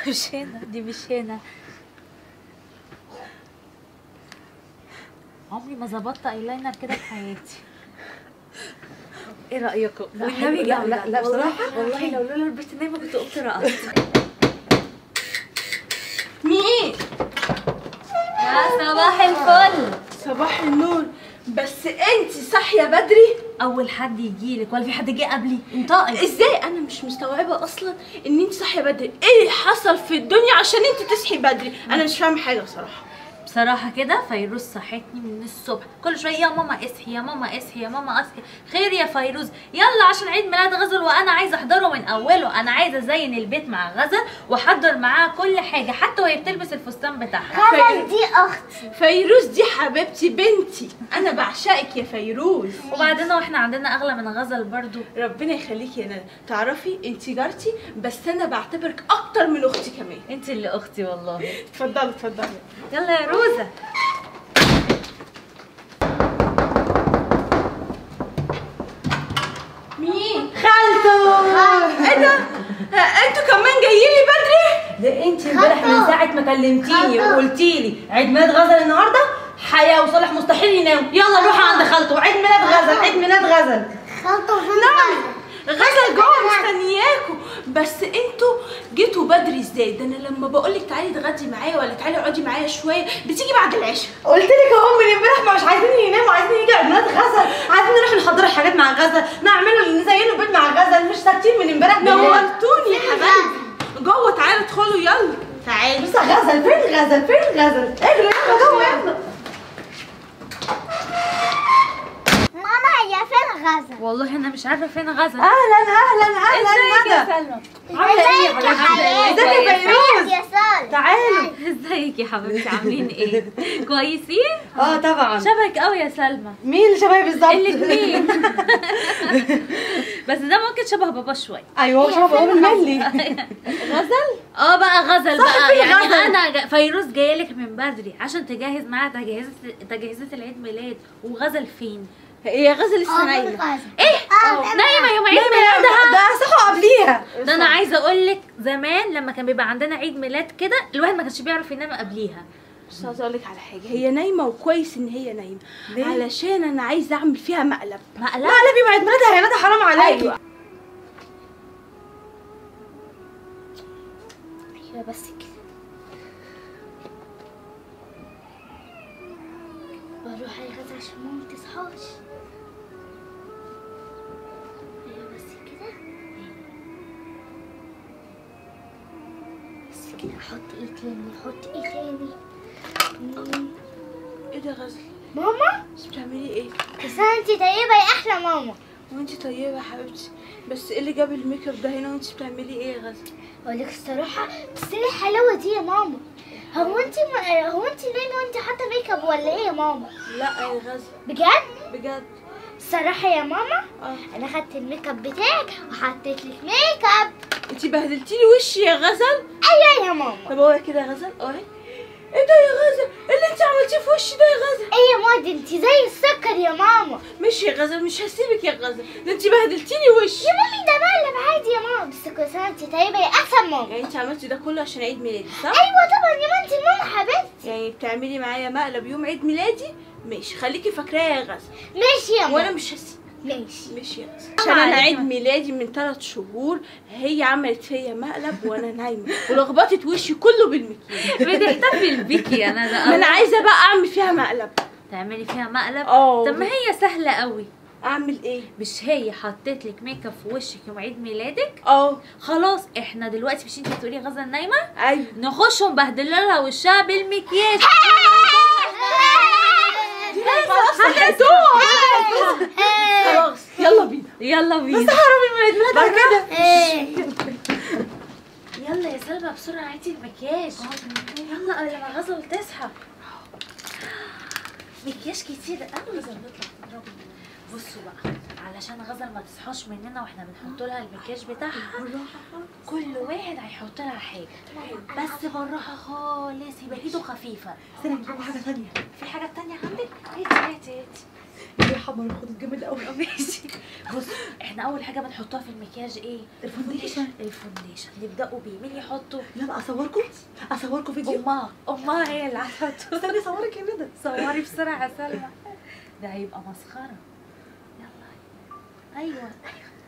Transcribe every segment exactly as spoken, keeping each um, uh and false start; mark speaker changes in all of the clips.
Speaker 1: مش هنا، دي مش هنا. عمري ما ظبطت ايلاينر كده في حياتي. ايه رايكم؟ والنبي
Speaker 2: لا لا لا بصراحه
Speaker 1: والله لو لولا البنت نايمه كنت قمت رقصت.
Speaker 2: مين؟
Speaker 1: يا صباح الفل.
Speaker 2: صباح النور. بس انت صاحيه بدري؟
Speaker 1: اول حد يجيلك ولا في حد جه قبلي؟ انطقي.
Speaker 2: ازاي انا مش مستوعبه اصلا ان انت صاحيه بدري؟ ايه حصل في الدنيا عشان انت تصحي بدري؟ انا مش فاهمه حاجه بصراحه.
Speaker 1: بصراحة كده فيروز صحتني من الصبح، كل شوية يا ماما اصحي يا ماما اصحي يا ماما اصحي. خير يا فيروز؟ يلا عشان عيد ميلاد غزل وانا عايزة احضره من اوله، انا عايزة ازين البيت مع غزل واحضر معاها كل حاجة حتى وهي بتلبس الفستان بتاعها.
Speaker 3: غزل دي اختي.
Speaker 2: فيروز دي حبيبتي بنتي، انا بعشقك يا فيروز.
Speaker 1: وبعدين واحنا عندنا اغلى من غزل برضو.
Speaker 2: ربنا يخليكي يا ندى. تعرفي انت جارتي بس انا بعتبرك اكتر من اختي كمان.
Speaker 1: انت اللي اختي والله.
Speaker 2: اتفضلي اتفضلي.
Speaker 1: يلا يا روزة.
Speaker 2: مين؟ خالته. ايه ده؟ انتوا كمان جايين لي بدري؟
Speaker 4: ده انت امبارح من ساعه ما كلمتيني وقلتي لي عيد ميلاد غزل النهارده، حياه وصالح مستحيل يناموا، يلا نروح عند خالته، عيد ميلاد غزل عيد ميلاد غزل.
Speaker 3: خالته فين؟
Speaker 2: نعم غزل جوه مستنياكوا، بس انتوا جيتوا بدري ازاي؟ ده انا لما بقول لك تعالي اتغدي معايا ولا تعالي اقعدي معايا شويه بتيجي بعد العشاء.
Speaker 4: قلت لك اهو من امبارح ما مش عايزين يناموا، عايزين يجي عيد ميلاد غزل، عايزين نروح نحضر الحاجات مع غزل، نعمله نزينه البيت مع غزل، مش ساكتين من امبارح.
Speaker 2: نورتوني يا حبايبي. جوه تعالوا ادخلوا يلا تعالي.
Speaker 4: بس غزل فين غزل فين غزل؟ اجري يلا جوه يلا.
Speaker 3: ماما هي فين غزل؟
Speaker 1: والله انا مش عارفة فين غزل.
Speaker 4: اهلا اهلا اهلا
Speaker 1: ازيك يا
Speaker 4: ندى.
Speaker 1: سلمى؟
Speaker 4: عامله ايه يا حبيبتي؟ ازيك يا فيروز؟
Speaker 3: يا سال
Speaker 4: تعالوا.
Speaker 1: ازيك يا حبيبتي عاملين ايه؟ كويسين؟
Speaker 4: اه طبعا.
Speaker 1: شبهك قوي يا سلمى.
Speaker 4: مين اللي شبهي بالظبط؟
Speaker 1: الاتنين. بس ده ممكن شبه بابا شويه.
Speaker 4: ايوه شبه بابا الملي.
Speaker 1: غزل؟ اه بقى غزل بقى
Speaker 4: صاحبي
Speaker 1: يعني
Speaker 4: غزل.
Speaker 1: انا جا... فيروز جايه لك من بدري عشان تجهز معاها تجهيزات تجهيزات العيد ميلاد. وغزل فين؟
Speaker 2: هي غزل لسه نايمه.
Speaker 1: ايه؟ نايمه يوم عيد ميلادها؟
Speaker 4: ده صحوا قبليها.
Speaker 1: ده انا عايزه اقول لك زمان لما كان بيبقى عندنا عيد ميلاد كده الواحد ما كانش بيعرف ينام قبليها.
Speaker 2: بس عايزه اقول لك على حاجه، هي نايمه وكويس ان هي نايمه. ليه؟ علشان انا عايزه اعمل فيها مقلب.
Speaker 1: مقلب؟
Speaker 4: مقلب يوم عيد ميلادها يا ندى، حرام عليكي.
Speaker 2: ايوه
Speaker 3: ايوه بس كده. بروح على غزل عشان ماما متصحاش. ايوه بس كده. بس كده. احط ايه تاني؟ احط ايه تاني؟ مم.
Speaker 2: ايه ده غزل؟
Speaker 3: ماما
Speaker 2: انت بتعملي ايه؟
Speaker 3: بس انتي طيبه يا احلى ماما.
Speaker 2: وانت طيبه يا حبيبتي، بس ايه اللي جاب الميك اب ده هنا وانت بتعملي ايه يا غزل؟
Speaker 3: اقول لك الصراحه بس ايه الحلاوه دي يا ماما؟ هو انتي ما... هو انتي نايمه وانتي حاطه ميك اب ولا ايه يا ماما؟
Speaker 2: لا يا غزل
Speaker 3: بجد؟
Speaker 2: بجد.
Speaker 3: الصراحه يا ماما
Speaker 2: اه
Speaker 3: انا خدت الميك اب بتاعك وحطيت لك ميك اب.
Speaker 2: انت بهدلتي لي وشي يا غزل.
Speaker 3: ايوه يا ماما.
Speaker 2: طب هو كده يا غزل اهي. ايه ده يا غزل؟ ايه اللي انت عملتيه في وشي ده يا غزل؟
Speaker 3: ايه يا ماما؟ انتي زي السكر يا ماما.
Speaker 2: مش يا غزل، مش هسيبك يا غزل، ده انت بهدلتي لي وشي.
Speaker 3: يا مامي ده مقلب عادي يا ماما، بس كل سنه انتي طيبه يا احسن ماما.
Speaker 2: يعني انت عملتي ده كله عشان عيد ميلادي صح؟
Speaker 3: ايوه طبعا يا ماما، انتي ماما حبيبتي.
Speaker 2: يعني بتعملي معايا مقلب يوم عيد ميلادي؟ ماشي خليكي فاكراها يا غزل.
Speaker 3: ماشي يا ماما.
Speaker 2: وانا مش هسيبك.
Speaker 3: ماشي
Speaker 2: ماشي يا غزل. عشان انا عيد ميلادي من ثلاث شهور هي عملت فيا مقلب وانا نايمه ولخبطت وشي كله بالمكياج.
Speaker 1: بتحتفل بيكي يا ندى.
Speaker 2: ما انا عايزه بقى اعمل فيها مقلب.
Speaker 1: تعملي فيها مقلب؟
Speaker 2: اه.
Speaker 1: طب ما هي سهله قوي.
Speaker 2: اعمل ايه؟
Speaker 1: مش هي حطيت لك ميك اب في وشك يوم عيد ميلادك؟
Speaker 2: اه
Speaker 1: خلاص احنا دلوقتي مش انتي بتقولي غزل نايمه؟
Speaker 2: ايوه
Speaker 1: نخش ونبهدل لها وشها بالمكياج.
Speaker 2: خلاص يلا بينا.
Speaker 1: يلا بينا.
Speaker 4: بس حرامي من عيد ميلادها كده.
Speaker 1: يلا يا سلمى بسرعه عيدي المكياج. يلا قبل ما غزل تصحى. مكياج كتير قوي. غزل نطلع نضربه. بصوا بقى علشان غزل ما تصحاش مننا واحنا بنحط لها المكياج بتاعها، كل واحد هيحط لها حاجه بس بالراحه خالص، يبقى ايده خفيفه.
Speaker 4: استني نجيب حاجه ثانيه.
Speaker 1: في حاجه تانية عندك؟ هاتي هاتي هاتي.
Speaker 4: يا حمر خدت جامد قوي.
Speaker 1: ماشي. بص احنا اول حاجه بنحطها في المكياج ايه؟
Speaker 4: الفونديشن.
Speaker 1: الفونديشن نبداوا بيه. مين يحطه؟
Speaker 4: يلا اصوركم اصوركم فيديو.
Speaker 1: امها امها هي اللي هتحطه.
Speaker 4: استني اصورك يا ندى.
Speaker 1: صوري بسرعه يا سلمى. ده هيبقى مسخره. يلا. ايوه ايوه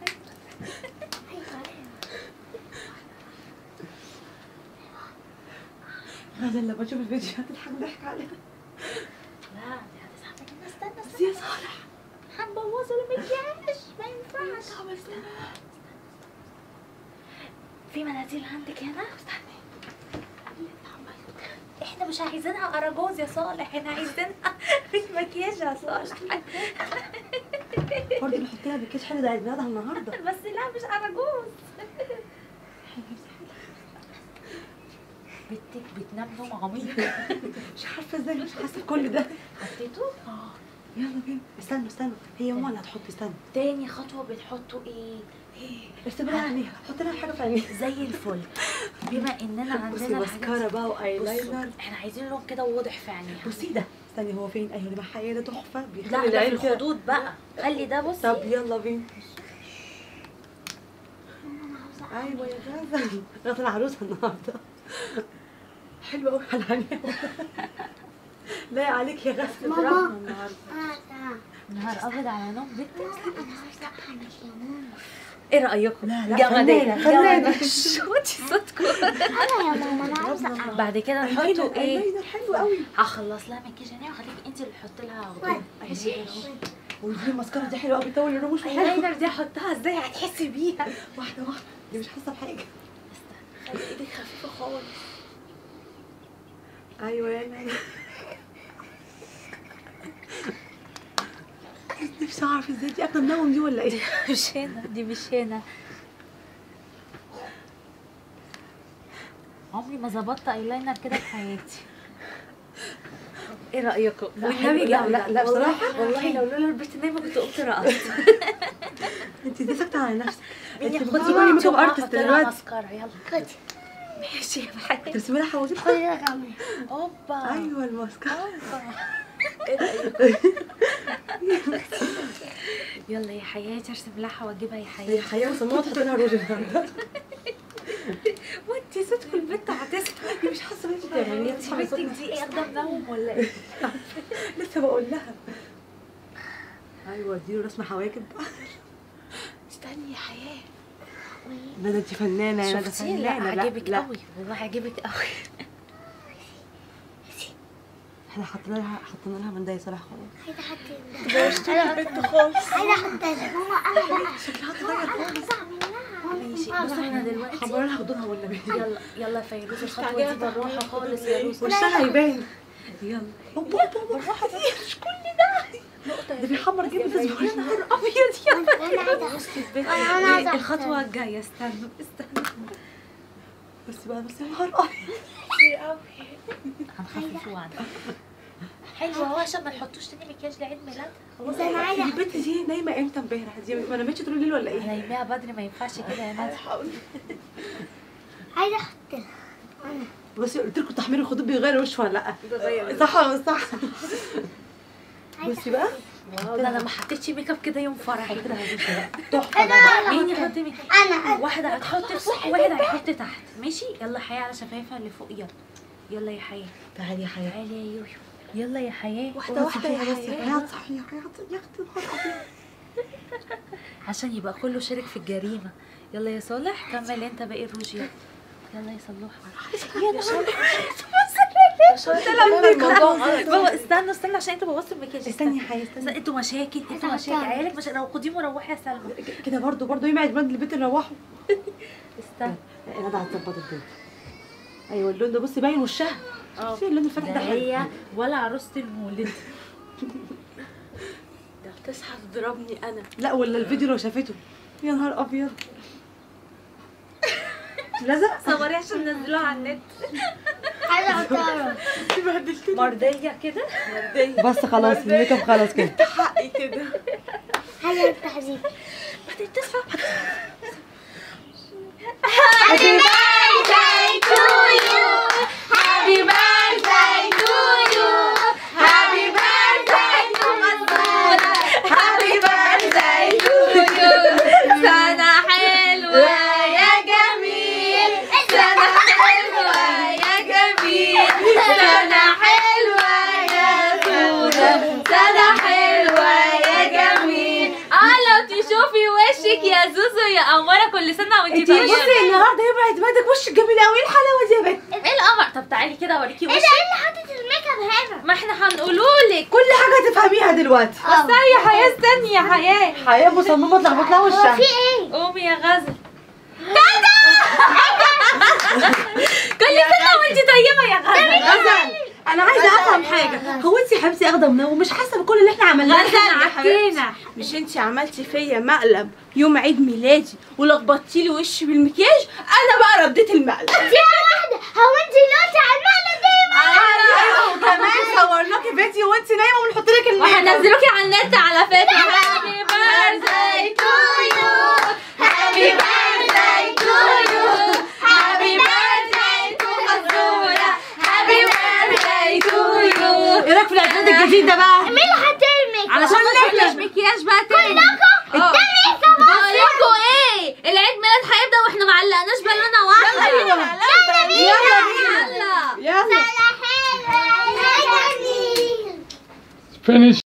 Speaker 4: غدا لما تشوف الفيديو هتضحك ضحك عليها.
Speaker 1: لا دي هتزعل مننا. استنى
Speaker 4: بس
Speaker 1: استنى
Speaker 4: يا صالح
Speaker 1: هنبوظوا المكياج ما ينفعش. في مناديل عندك هنا؟ استني. احنا مش عايزينها اراجوز يا صالح، احنا عايزينها في المكياج يا صالح.
Speaker 4: برضه نحط لها مكياج حلو، ده عيد ميلادها النهارده.
Speaker 1: بس لا مش اراجوز. بنتك بتنام نوم عميق.
Speaker 4: مش عارفه ازاي مش حاسه بكل ده.
Speaker 1: حطيته؟
Speaker 4: اه يلا بينا. استنوا استنوا هي ماما اللي هتحط. استنوا
Speaker 1: تاني خطوة بتحطوا ايه؟
Speaker 4: ارسمي لها عينيها، حط لها حاجه في عينيها
Speaker 1: زي الفل. بما اننا
Speaker 4: بصي
Speaker 1: عندنا
Speaker 4: ماسكارا بقى وايلاينر.
Speaker 1: احنا عايزين لون كده واضح في عينيها.
Speaker 4: بصي ده استني هو فين؟ ايوه ده محقيقه ده تحفه بيخلي
Speaker 1: لا ده في
Speaker 4: العين كده.
Speaker 1: الخدود بقى. خلي ده بصي.
Speaker 4: طب يلا بينا. ايوه يا غزل غزل عروسه النهارده. حلوه قوي على عينيها. لايق عليك يا غزل.
Speaker 3: ماما.
Speaker 4: النهارده.
Speaker 1: نهار ابيض على نوم بنتك.
Speaker 3: يا ماما.
Speaker 1: ايه رايكم؟
Speaker 4: لا لا
Speaker 1: جمدان
Speaker 4: فنانة.
Speaker 1: جمدان. شوتي صوتكم.
Speaker 3: انا يا ماما انا عايزه
Speaker 1: بعد كده نحطوا
Speaker 4: ايلاينر
Speaker 1: ايه؟
Speaker 4: ايلاينر حلو قوي.
Speaker 1: هخلص لها مكياج عينيها وخليكي انت اللي تحطي لها غدود. ماشي.
Speaker 4: ودي الماسكارا دي حلوه قوي بتطول الرموش. حلوه
Speaker 1: الايلاينر دي احطها ازاي هتحسي بيها؟
Speaker 4: واحده واحده دي مش حاسه بحاجه.
Speaker 1: خلي ايدك خفيفه خالص.
Speaker 4: ايوه يا نانا. نفسي اعرف ازاي دي اكله منوم دي ولا ايه؟
Speaker 1: مش هنا، دي مش هنا. عمري ما ظبطت ايلاينر كده في حياتي. ايه رايكم؟ والنبي
Speaker 4: لا لا لا بصراحه
Speaker 1: والله لو لولا البنت نايمه كنت قمت رقصت.
Speaker 4: انت ازاي ساكته على نفسك؟
Speaker 1: مين
Speaker 4: انت
Speaker 1: ياخد
Speaker 4: بتبقي ميك اب ارتست دلوقتي.
Speaker 1: ماسكارا يلا.
Speaker 3: خدي
Speaker 1: ماشي يا حبيبتي.
Speaker 4: ترسمي لها حواجب.
Speaker 3: خدي ده كمان.
Speaker 1: اوبا.
Speaker 4: ايوه الماسكارا.
Speaker 1: اوبا. ايه رايكم؟ يلا يا حياتي ارسم لها حواجبها يا
Speaker 4: هي
Speaker 1: حياتي.
Speaker 4: حقيقه مصممه تحط لها روج النهارده.
Speaker 1: وانتي صوتكم البنت هتسمع.
Speaker 4: دي مش حاسه بيها يعني.
Speaker 1: انتي بنتك دي ايه اخده منوم ولا ايه؟
Speaker 4: لسه بقول لها. ايوه اديله رسمه حواجب.
Speaker 1: استني يا حياه.
Speaker 4: ندى انت فنانه يا ندى
Speaker 1: شفتي؟ لا
Speaker 4: فنانه.
Speaker 1: عجبك قوي والله عجبك قوي.
Speaker 4: احنا حطينا لها حطينا لها مندايل صراحه خلاص.
Speaker 3: عايزه احط البنت خالص. عايزه احط ماما انا بقى.
Speaker 4: شكلها اتغير خالص.
Speaker 1: ماشي بص احنا دلوقتي
Speaker 4: خبروا لها خدودها والنبي.
Speaker 1: يلا يلا فيروز الخطوه دي بالراحه خالص يا روز.
Speaker 4: وشها هيبان.
Speaker 1: يلا
Speaker 4: اوبا اوبا بالراحه مش كل ده.
Speaker 1: نقطه
Speaker 4: ده بيحمر جامد.
Speaker 1: يا نهار ابيض يا
Speaker 3: انا عايزه احط انا عايزه
Speaker 1: الخطوه الجايه. استنوا استنوا
Speaker 4: بس بقى بس يا نهار ابيض.
Speaker 1: هنخففه عنها. حلوه اهو عشان ما نحطوش تاني مكياج لعيد ميلاد.
Speaker 3: بس انا عايزه احط
Speaker 4: البنت دي نايمه امتى امبارح؟ دي ما نامتش طول الليل ولا ايه؟
Speaker 1: نايماها بدري ما ينفعش كده يا ندى.
Speaker 3: عايزه احط
Speaker 4: بصي قلت لكم تحمير الخدود بيغير وشه ولا لا؟ صح ولا مش صح؟ بصي بقى
Speaker 1: واو ده انا ما حطيتش ميك اب كده يوم فرحي كده.
Speaker 4: تحفه.
Speaker 3: انا
Speaker 1: مين يحط ميك اب؟
Speaker 3: انا
Speaker 1: واحدة هتحط فوق وواحدة هتحط تحت. ماشي يلا حياة على شفايفها اللي فوق. يلا يلا يا حياة.
Speaker 4: تعالي يا حياه.
Speaker 1: تعالي يا يويو. يلا يا حياة.
Speaker 4: واحده واحده يا حياه. صحيح يا اختي يا نهار ابيض.
Speaker 1: عشان يبقى كله شارك في الجريمة. يلا يا صالح كمل انت باقي الروج. يلا يلا يا صلوحة. يا نهار بابا استنوا استنوا عشان انتوا بوظتوا المكياج.
Speaker 4: استني يا حياه استني.
Speaker 1: انتوا مشاكل انتوا مشاكل. عيالك مش لو خديهم وروحي يا سلمى.
Speaker 4: كده برضه برضه يوم عيد ميلاد البنت نروحوا.
Speaker 1: استنى.
Speaker 4: ندى هتظبط الدنيا. ايوه اللون ده بصي باين وشها. شوفي اللون الفاتح
Speaker 1: ده
Speaker 4: ده حلو.
Speaker 1: هي ولا عروسة المولد.
Speaker 2: ده بتصحى تضربني انا.
Speaker 4: لا ولا الفيديو لو شافته. يا نهار ابيض. لزق.
Speaker 1: صوري عشان ننزلوها على النت.
Speaker 3: عايزه احطها
Speaker 1: مرضية كده.
Speaker 4: بس خلاص الميك اب خلاص كده.
Speaker 2: حقي كده.
Speaker 3: عايزه التحذير.
Speaker 1: بعدين تصحى.
Speaker 3: Happy birthday to you. Happy birthday to you. Happy birthday to Masud.
Speaker 1: يا قمره، كل سنه وانت
Speaker 2: انت بصي
Speaker 1: طيبه.
Speaker 2: النهارده يوم عيد ميلادك، وشك جميل قوي. ايه الحلاوه دي يا بنت؟
Speaker 1: ايه القمر؟ طب تعالي كده اوريكي
Speaker 3: ايه ده؟
Speaker 1: وشك.
Speaker 3: ايه اللي حاطط الميك اب هنا؟
Speaker 1: ما احنا هنقولولك.
Speaker 2: كل حاجه تفهميها دلوقتي.
Speaker 1: بس يا حياه استني يا حياه.
Speaker 2: حياه مصممه تلخبط لها
Speaker 3: هو
Speaker 2: وشها.
Speaker 3: في ايه؟
Speaker 1: قومي يا غزل. كل سنه وانت طيبه يا غزل.
Speaker 2: غزل انا عايزه افهم حاجه، هو انت يا حبيبتي اخده منو ومش حاسه بكل اللي احنا عملناه؟
Speaker 1: غزل عكينا.
Speaker 2: مش انت عملتي فيا مقلب يوم عيد ميلادي ولخبطتي لي وشي بالمكياج؟ انا بقى رديت المقلب.
Speaker 3: دي واحدة، هو انت اللي قلتي على المقلب ده يا ماما؟
Speaker 2: ايوه وكمان صورناكي فيديو وانت نايمه ونحط لك الميك اب.
Speaker 1: وهنزلوكي على النت على فكره. هابي بيرثداي تو يو، هابي بيرثداي تو يو، هابي بيرثداي تو غزوره، هابي بيرثداي تو يو.
Speaker 2: ايه رايك في العيد الجديد ده بقى؟
Speaker 3: مين اللي حط الميك اب؟
Speaker 1: علشان ما نحلش مكياج بقى تاني.
Speaker 3: كلكم؟ ده ميك اب
Speaker 1: بقول لكم ايه، العيد ميلاد هيبدا واحنا ما علقناش بالونه واحده.
Speaker 2: يلا بينا.
Speaker 3: يلا بينا.
Speaker 1: يلا
Speaker 2: يلا
Speaker 3: سلام حلوة يا جميل.
Speaker 5: Finish.